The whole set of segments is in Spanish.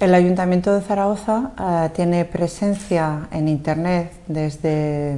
El Ayuntamiento de Zaragoza tiene presencia en Internet desde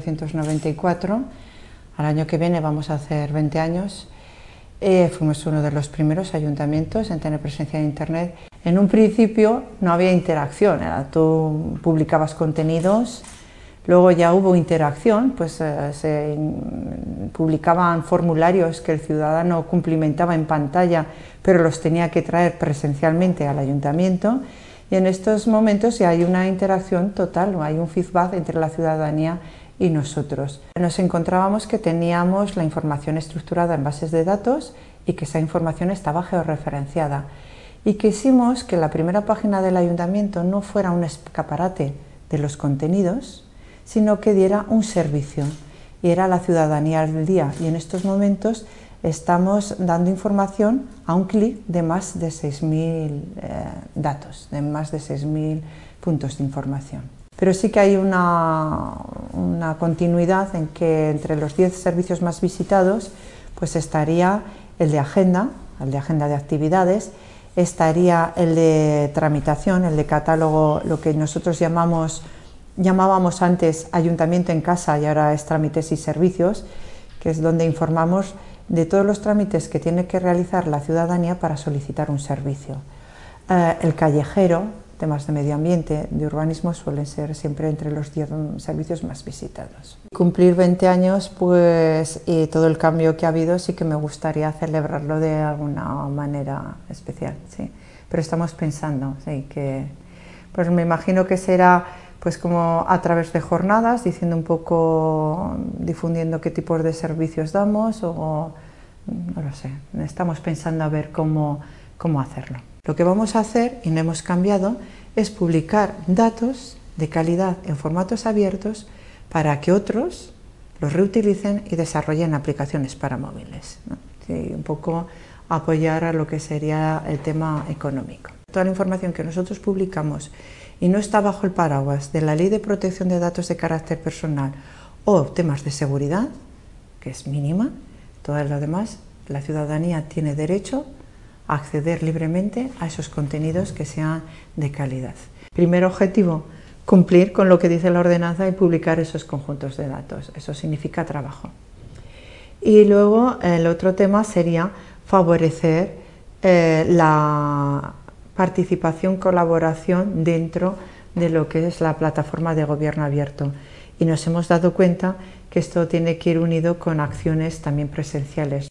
1994. Al año que viene vamos a hacer 20 años. Fuimos uno de los primeros ayuntamientos en tener presencia en Internet. En un principio no había interacción, tú publicabas contenidos, luego ya hubo interacción, pues se publicaban formularios que el ciudadano cumplimentaba en pantalla, pero los tenía que traer presencialmente al ayuntamiento, y en estos momentos ya hay una interacción total, hay un feedback entre la ciudadanía y nosotros. Nos encontrábamos que teníamos la información estructurada en bases de datos y que esa información estaba georreferenciada, y quisimos que la primera página del ayuntamiento no fuera un escaparate de los contenidos, sino que diera un servicio, y era la ciudadanía del día, y en estos momentos estamos dando información a un clic de más de 6.000 datos, de más de 6.000 puntos de información. Pero sí que hay una continuidad en que entre los 10 servicios más visitados pues estaría el de agenda de actividades, estaría el de tramitación, el de catálogo, lo que nosotros llamábamos antes Ayuntamiento en Casa y ahora es Trámites y Servicios, que es donde informamos de todos los trámites que tiene que realizar la ciudadanía para solicitar un servicio. El callejero, temas de medio ambiente, de urbanismo, suelen ser siempre entre los 10 servicios más visitados. Cumplir 20 años, pues, y todo el cambio que ha habido, sí que me gustaría celebrarlo de alguna manera especial, sí. Pero estamos pensando, sí, que, pues me imagino que será, pues como a través de jornadas, diciendo un poco, difundiendo qué tipos de servicios damos, o no lo sé, estamos pensando a ver cómo hacerlo. Lo que vamos a hacer, y no hemos cambiado, es publicar datos de calidad en formatos abiertos para que otros los reutilicen y desarrollen aplicaciones para móviles, ¿no? Sí, un poco apoyar a lo que sería el tema económico. Toda la información que nosotros publicamos y no está bajo el paraguas de la Ley de Protección de Datos de Carácter Personal o temas de seguridad, que es mínima, todo lo demás, la ciudadanía tiene derecho a acceder libremente a esos contenidos que sean de calidad. Primer objetivo, cumplir con lo que dice la ordenanza y publicar esos conjuntos de datos. Eso significa trabajo. Y luego el otro tema sería favorecer la participación, colaboración dentro de lo que es la plataforma de gobierno abierto. Y nos hemos dado cuenta que esto tiene que ir unido con acciones también presenciales.